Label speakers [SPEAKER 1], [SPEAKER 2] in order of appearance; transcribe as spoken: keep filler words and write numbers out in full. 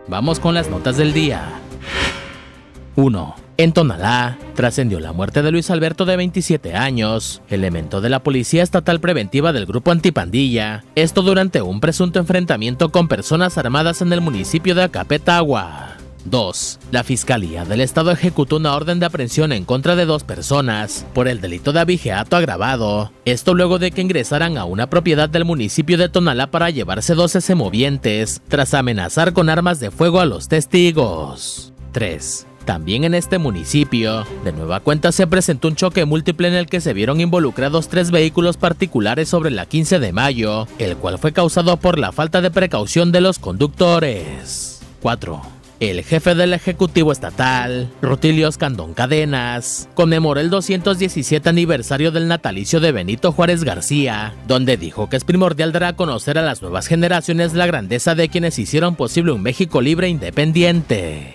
[SPEAKER 1] Vamos con las notas del día. uno. En Tonalá, trascendió la muerte de Luis Alberto de veintisiete años, elemento de la Policía Estatal Preventiva del Grupo Antipandilla, esto durante un presunto enfrentamiento con personas armadas en el municipio de Acapetagua. dos. La Fiscalía del Estado ejecutó una orden de aprehensión en contra de dos personas por el delito de abigeato agravado, esto luego de que ingresaran a una propiedad del municipio de Tonalá para llevarse doce semovientes, tras amenazar con armas de fuego a los testigos. tres. También en este municipio, de nueva cuenta se presentó un choque múltiple en el que se vieron involucrados tres vehículos particulares sobre la quince de mayo, el cual fue causado por la falta de precaución de los conductores. cuatro. El jefe del Ejecutivo Estatal, Rutilio Escandón Cadenas, conmemoró el doscientos diecisiete aniversario del natalicio de Benito Juárez García, donde dijo que es primordial dar a conocer a las nuevas generaciones la grandeza de quienes hicieron posible un México libre e independiente.